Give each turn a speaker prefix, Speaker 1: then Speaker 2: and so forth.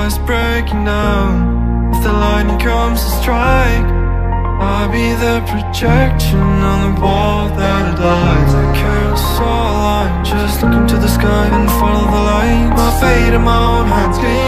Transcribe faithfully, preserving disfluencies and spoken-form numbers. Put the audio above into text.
Speaker 1: just breaking down. If the lightning comes to strike, I'll be the projection on the wall that it lies. I care so line, just look into the sky and follow the light. My fate in my own hands.